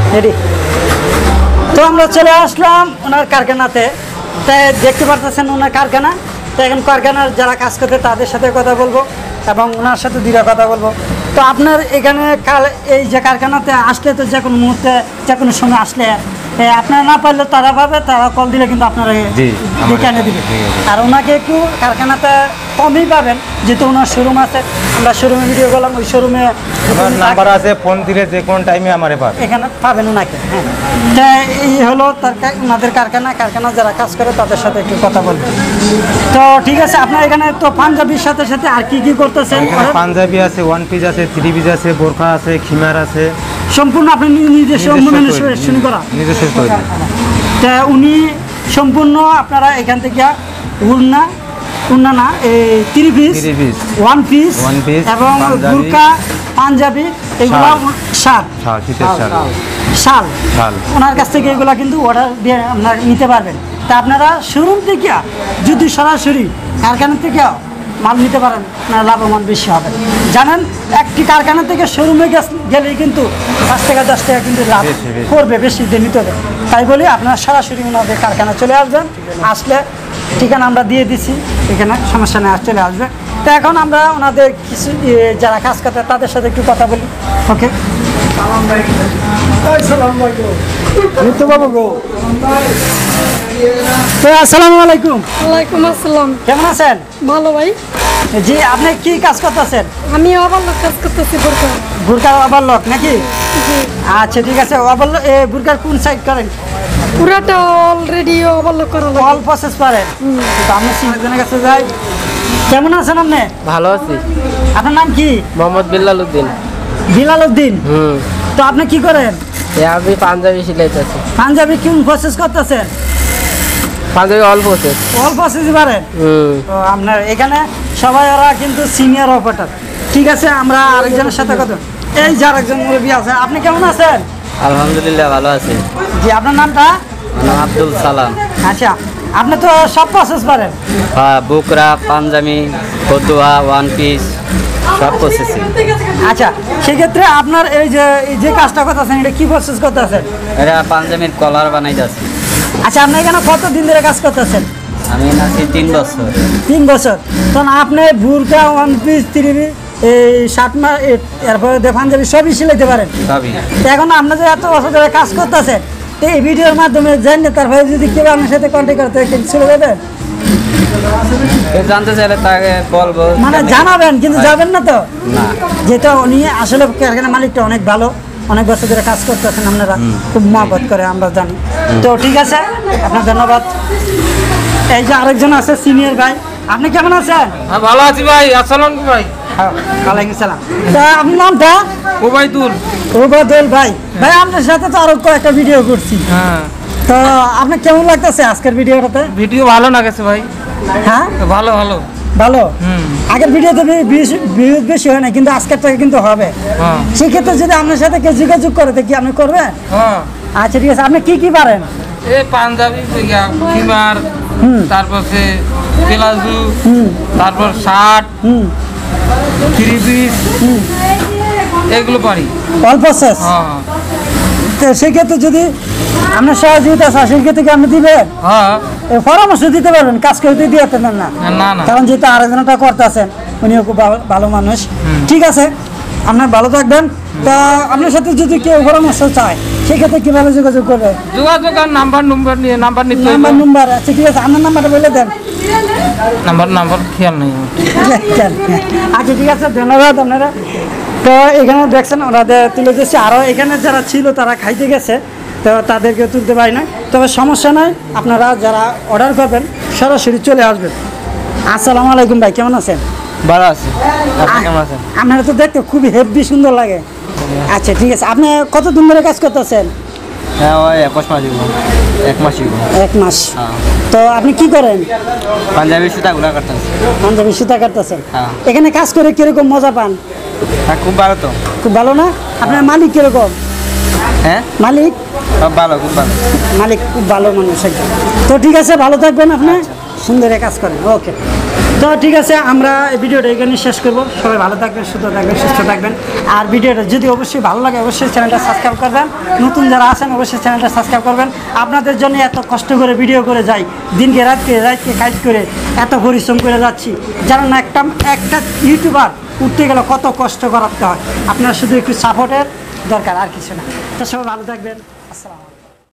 Ready. তো আমরা চলে আসলাম ওনার কারখানাতে। তাই দেখতে পারতেছেন ওনার কারখানা। তো এখন কারখানার যারা কাজ করতে তাদের সাথে কথা বলবো এবং ওনার সাথে দুইটা কথা বলবো। তো আপনার এখানে এই যে কারখানাতে আসলে তো যে কোনো মুহূর্তে যে কোনো সময় আসলে আপনারা না পারলে তারা পাবে, তারা কল দিলে কিন্তু আপনারা ডেকে এনে দিবে। আর ওনাকে একটু কারখানাতে কমই পাবেন, যেহেতু ওনার শোরুম আছে। আমরা শোরুমে ভিডিও করলাম, ওই শোরুমে নাম্বার আছে, ফোন দিলে যে কোনো টাইমে আমারে পাবে, এখানে পাবেন ওনাকে। হ্যাঁ, এই হলো ওনাদের কারখানা যারা কাজ করে তাদের সাথে একটু কথা বলবেন। তো ঠিক আছে, আপনার এখানে তো পাঞ্জাবির সাথে সাথে আর কি কি করতেছেন? পাঞ্জাবি আছে, ওয়ান পিস আছে, থ্রি পিস আছে, বোরখা আছে, খিমার আছে, সম্পূর্ণ আপনি নিজস্ব শুরু করা নিজস্ব তৈরি। তা উনি সম্পূর্ণ আপনারা এখান থেকে উন্না না থ্রি পিস, ওয়ান পিস এবং বোরকা, পাঞ্জাবি, এগুলো শাল ওনার কাছ থেকে এগুলো কিন্তু অর্ডার দিয়ে আপনারা নিতে পারবেন। তা আপনারা শোরুম থেকে যদি সরাসরি কারখানা থেকে মাল নিতে পারেন, আপনার লাভবান বেশি হবে। জানেন, একটি কারখানা থেকে শোরুমে গেলেই কিন্তু 5 টাকা 10 টাকা কিন্তু লাভ করবে, বেশি দিয়ে নিতে হবে। তাই বলি আপনারা সরাসরি ওনাদের কারখানা চলে আসবেন। আসলে ঠিকানা আমরা দিয়ে দিছি, এখানে সমস্যা নেই, চলে আসবে। তো এখন আমরা ওনাদের কিছু যারা কাজ করতে তাদের সাথে একটু কথা বলি। ওকে, আসসালামু আলাইকুম। ওয়ালাইকুম আসসালাম। কেমন আছেন? ভালো ভাই। জি, আপনি কি কাজ করতেছেন? আমি ওভারলক কাজ করতেছি। বুরকার ওভারলক নাকি? আচ্ছা, ঠিক আছে। বুরকার কোন সাইড করেন? পুরাটা অলরেডি ওভারলক করা লাগে, অল প্রসেস করেন। তো আমি সিজনের কাছে যাই। কেমন আছেন আপনি? ভালো আছি। আপনার নাম কি? মোহাম্মদ বিলাল উদ্দিন। বিলাল উদ্দিন। তো আপনি কি করেন? আমি পাঞ্জাবি সিলাইতেছি। পাঞ্জাবি কোন প্রসেস করতেছেন? Panjabi all process. অল প্রসেসই পারেন? তো আপনার এখানে সবাই ওরা কিন্তু সিনিয়র অপারেটর। ঠিক আছে, আমরা আরেকজনের সাথে কথা। এই যে আরেকজন মুরব্বী আছে। আপনি কেমন আছেন? আলহামদুলিল্লাহ ভালো আছি। জি, আপনার নামটা? আব্দুল সালাম। আচ্ছা, আপনি তো সব প্রসেস পারেন? হ্যাঁ, বুকরা, পাঞ্জাবি, ফতুয়া, ওয়ান পিস সব প্রসেসিং। আচ্ছা, সেক্ষেত্রে আপনার এই যে কাজটা করতেছেন, এটা কি প্রসেস করতেছেন? এটা পাঞ্জাবির কলার বানাইতেছি। আচ্ছা, আপনি এখানে কতদিন ধরে কাজ করতেছেন? আমি আছি 3 বছর। 3 বছর। তখন আপনি বুরকা, ওয়ান পিস, থ্রি পিস, এই শার্ট এরপরে পাঞ্জাবি সবই সিলাইতে পারেন? সবই। এখন আপনি যে এত বছর ধরে কাজ করতেছেন, এই ভিডিওর মাধ্যমে জানেন, তারপরে যদি কেউ আপনার সাথে কন্ট্যাক্ট করতে চলে যাবেন? জানতে চাইলে তাকে বলবো, মানে জানাবেন, কিন্তু যাবেন না তো? না, যেটা উনি আসলে কারখানার মালিকটা অনেক ভালো, অনেক বছর ধরে কাজ করতেছেন, আপনারা খুব মহব্বত করে, আমরা জানি। তো ঠিক আছে, আপনার ধন্যবাদ। এই যে আরেকজন আছে সিনিয়র ভাই, আপনি কেমন আছেন? ভালো আছি ভাই। আসসালাম ভাই। ওয়ালাইকুম সালাম। তা আপনার নামটা? ওবায়দুল। ওবায়দুল ভাই। ভাই, আপনার সাথে তো আরো কয়েকটা ভিডিও করছি। হ্যাঁ, তো আপনার কেমন লাগতেছে আজকের ভিডিওটাতে? ভিডিও ভালো লাগেছে ভাই। হ্যাঁ, ভালো ভালো ভালো। আগের ভিডিওতে ভিউজ বেশি হয় না, কিন্তু আজকের থেকে কিন্তু হবে। সেক্ষেত্রে যদি আপনার সাথে কেউ যোগাযোগ করে, তো কি আপনি করবেন? হ্যাঁ। আচ্ছা, ঠিক আছে। আপনি কি কি পারেন? এই পাঞ্জাবি, খিমার, তারপরে প্লাজো, তারপর শার্ট, থ্রি পিস, এগুলো পারি। All process. হ্যাঁ। তো সেক্ষেত্রে যদি আপনার সহযোগিতা আছে, সেক্ষেত্রে আপনি দিবেন? হ্যাঁ, পরামর্শ দিতে পারবেন, কাজ করতে দিয়ে না? না না, কারণ যেহেতু আরেকজনটা করতেছেন, উনিও খুব ভালো মানুষ। ঠিক আছে, আপনার ভালো থাকবেন। তা আপনার সাথে যদি কেউ পরামর্শ চায়, সেক্ষেত্রে কিভাবে যোগাযোগ করবে? যোগাযোগ আর নাম্বার নিতে নাম্বার। আচ্ছা, ঠিক আছে, আপনার নাম্বারটা বলে দেন। নাম্বার খেয়াল নেই। আচ্ছা, ঠিক আছে, ধন্যবাদ আপনারা। তো এখানে দেখছেন ওনাদের তুলে দিচ্ছে। আরও এখানে যারা ছিল তারা খাইতে গেছে, তো তাদেরকে তুলতে পারি না। তবে সমস্যা নাই, আপনারা যারা অর্ডার করবেন সরাসরি চলে আসবেন। আসসালামু আলাইকুম ভাই, কেমন আছেন? ভালো আছি। কেমন আছেন? আপনারা তো দেখতে খুবই হেভি সুন্দর লাগে। আচ্ছা, ঠিক আছে। আপনি কতদিন ধরে কাজ করতেছেন? হ্যাঁ, ওই 1 মাস। 1 মাস। তো আপনি কি করেন? পাঞ্জাবি সুতাগুলো কাটতেছি। পাঞ্জাবি সুতা কাটতেছেন? হ্যাঁ। এখানে কাজ করে কিরকম মজা পান? হ্যাঁ, খুব ভালো তো। খুব ভালো না? আপনার মালিক কিরকম? হ্যাঁ, মালিক সব ভালো, খুব ভালো। মালিক খুব ভালো মানুষ। তো ঠিক আছে, ভালো থাকবেন আপনি, সুন্দর কাজ করেন। ওকে। তো ঠিক আছে, আমরা এই ভিডিওটা এখানে শেষ করব। সবাই ভালো থাকবেন, সুস্থ থাকবেন, সুস্থ থাকবেন। আর ভিডিওটা যদি অবশ্যই ভালো লাগে অবশ্যই চ্যানেলটা সাবস্ক্রাইব করবেন। নতুন যারা আছেন অবশ্যই চ্যানেলটা সাবস্ক্রাইব করবেন। আপনাদের জন্য এত কষ্ট করে ভিডিও করে যাই, দিনকে রাতকে কাজ করে এত পরিশ্রম করে যাচ্ছি। জানেন না একটা ইউটিউবার উঠতে গেলে কত কষ্ট করাতে হয়। আপনারা শুধু একটু সাপোর্টের দরকার, আর কিছু না। তো সবাই ভালো থাকবেন। আসসালামু আলাইকুম।